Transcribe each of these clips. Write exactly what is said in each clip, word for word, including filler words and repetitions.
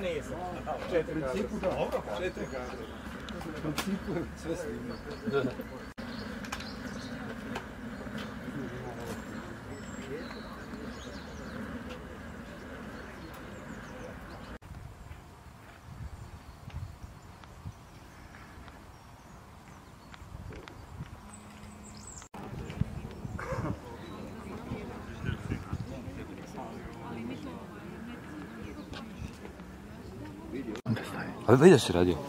nisam. Četiri kadra. Dobro, četiri kadra. U principu sve snimno. A vidio si radio?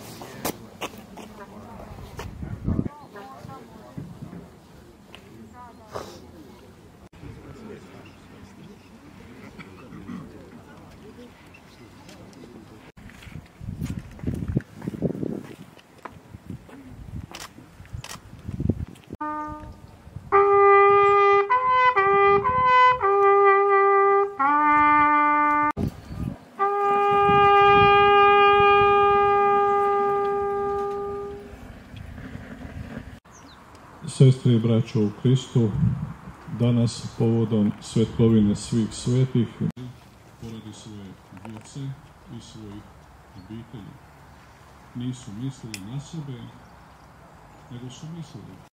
Sestre i braćo u Kristu, danas povodom svetkovine svih svetih, poradi svoje djece i svojih obitelji. Nisu mislili na sebe, nego su mislili